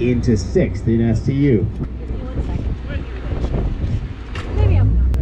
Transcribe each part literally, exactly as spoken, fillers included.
into sixth in S T U. Maybe I'm not.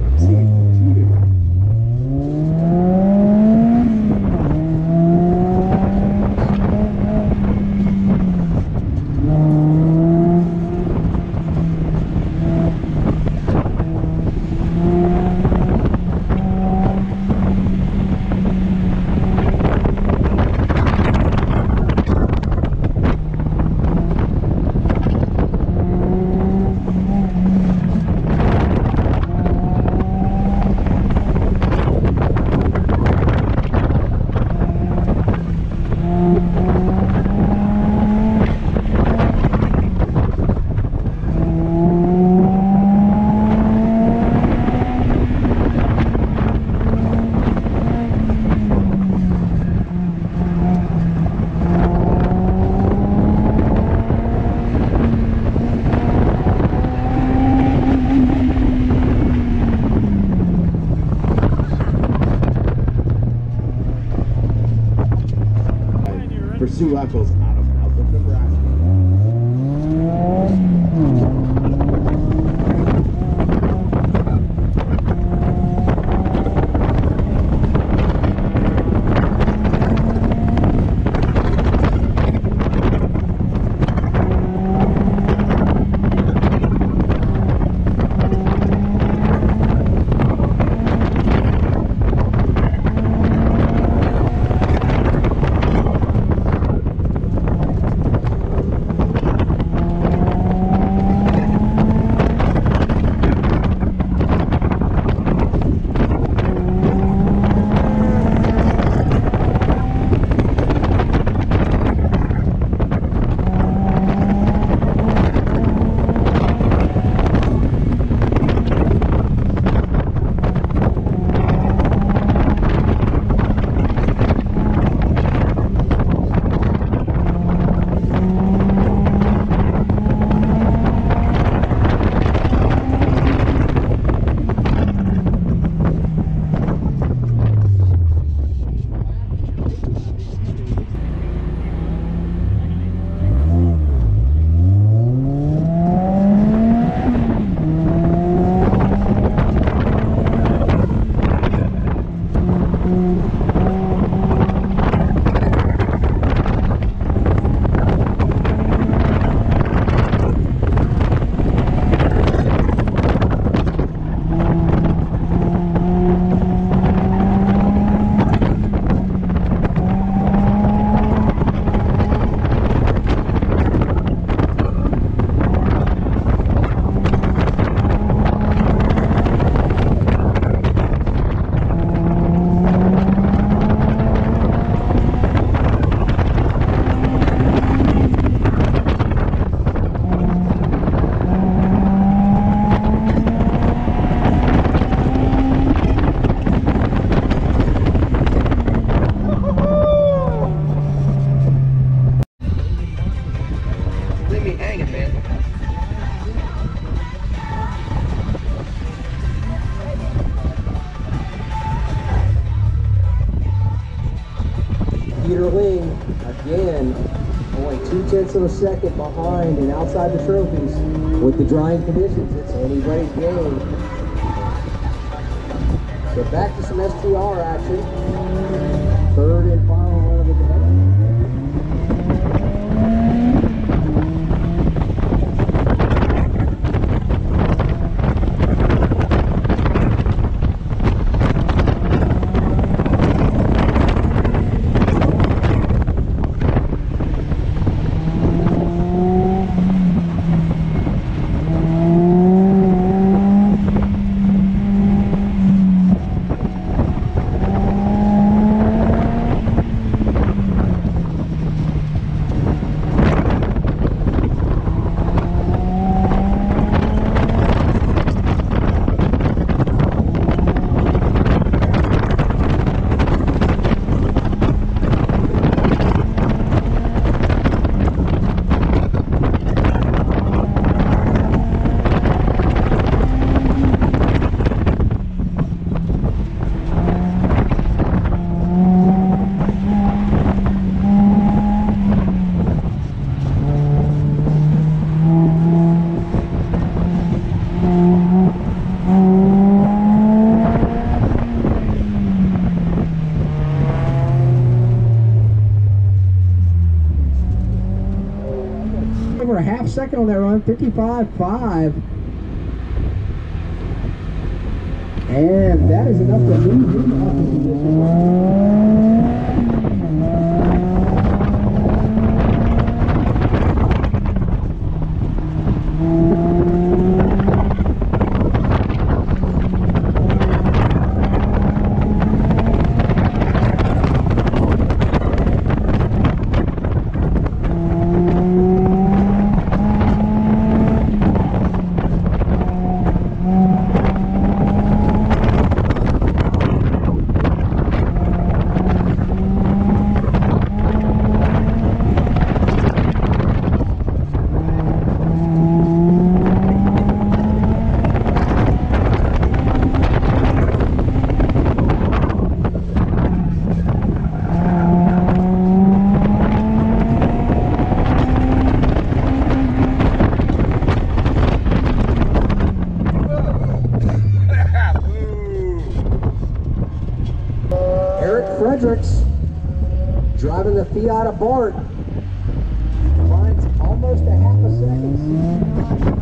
Pursue Eccles out of Alpha, Nebraska. Again, only two tenths of a second behind and outside the trophies. With the drying conditions, it's anybody's game. So back to some S T R action. Third and final run of the day. over a half second on that run, fifty-five five. And that is enough to move him up in position. Driving the Fiat Abarth finds almost a half a second.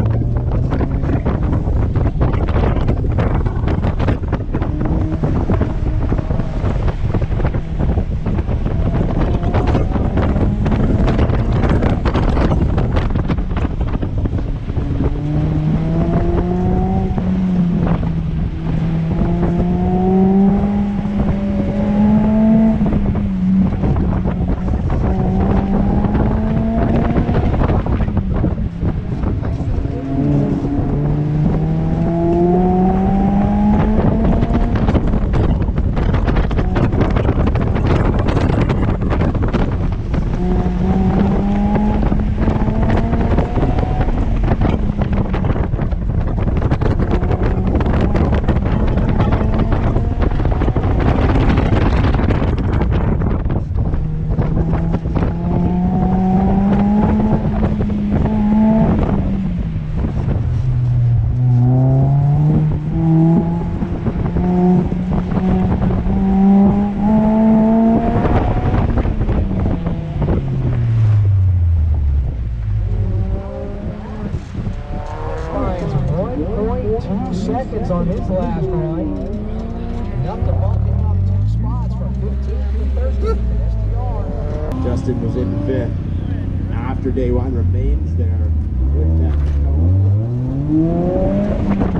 Seconds on his last run. Enough to bump him up two spots from fifteenth to thirteenth in S D R. Justin was in fifth. After day one remains there with that.